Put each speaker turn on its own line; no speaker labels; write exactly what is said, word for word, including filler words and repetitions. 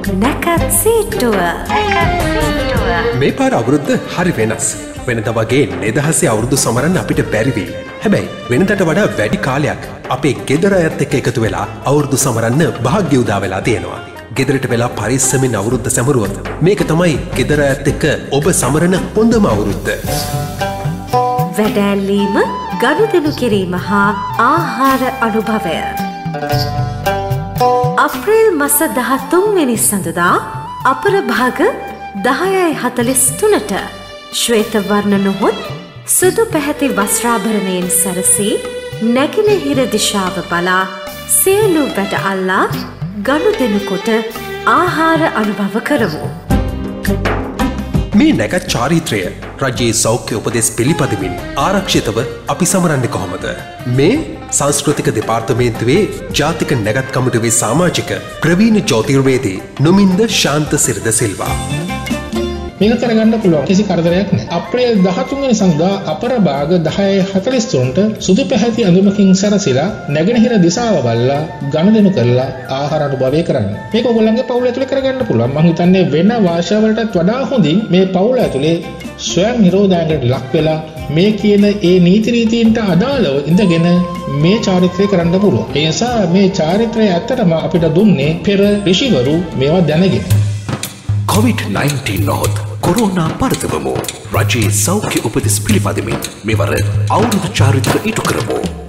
නැකත් සීට්ටුව.
මේ පාර අවුරුද්ද හරි වෙනස්. වෙනද වගේ නිදහසේ අවුරුදු සමරන්න අපිට බැරි වෙයි. හැබැයි වෙනදට වඩා වැඩි කාලයක් අපේ ගෙදර අයත් එක්ක එකතු වෙලා අවුරුදු සමරන්න භාග්‍ය උදා වෙලා තියෙනවා. ගෙදරට වෙලා පරිස්සමෙන් අවුරුද්ද සැමරුවොත් මේක තමයි ගෙදර අයත් එක්ක ඔබ සමරන හොඳම අවුරුද්ද.
වැඩැල්ලීම, ගනුදෙනු කිරීම හා ආහාර අනුභවය. අප්‍රේල් මස දහතුන් වෙනි සඳුදා අපරභාග දහයයි හතළිස් තුනට ශ්වේත වර්ණ නොහොත් සුදු පැහැති වස්ත්‍රාභරණයෙන් සැරසී නැගෙනහිර දිශාව බලා සියලු වැඩ අල්ලා ගනුදෙනු කොට ආහාර අනුභව කරමු.
මේ නැගත් චාරිත්‍රය රජයේ සෞඛ්‍ය උපදෙස් පිළිපදමින් ආරක්ෂිතව අපි සමරන්නේ කොහොමද? මේ සංස්කෘතික දෙපාර්තමේන්තුවේ ජාතික නැගත් කමිටුවේ සමාජික ප්‍රවීණ ජ්‍යොතිර්වේදී නුමින්ද ශාන්ත සිරිද සිල්වා.
මේක කරගන්න පුළුවන් කිසි කරදරයක් නැහැ. අප්‍රේල් දහතුන් වෙනි සඳුදා අපරභාග දහයයි හතළිස් තුනට සුදු පැහැති අඳුමකින් සැරසිලා නැගෙනහිර දිශාව බලලා ගනුදෙනු කරලා ආහාර අනුභවය කරන්න. මේක ඔයගොල්ලන්ගේ පවුල ඇතුලේ කරගන්න පුළුවන්. මම හිතන්නේ වෙන වාර්ෂාවලටත් වඩා හොඳින් මේ පවුල ඇතුලේ ස්වයං නිරෝධාංගයට ලක් වෙලා මේ කියන ඒ නීති රීතීන්ට අදාළව ඉඳගෙන මේ චාරිත්‍රය කරන්න පුළුවන්. ඒ නිසා මේ චාරිත්‍රය ඇත්තටම අපිට දුන්නේ පෙර ඍෂිවරු මේවා දැනගෙන.
කොවිඩ් නයින්ටීන් නොහොත් කොරෝනා පරදවමු. රජයේ සෞඛ්‍ය උපදෙස් පිළිපදමින් මෙවර අවුරුදු චාරිත්‍ර ඉටු කරමු.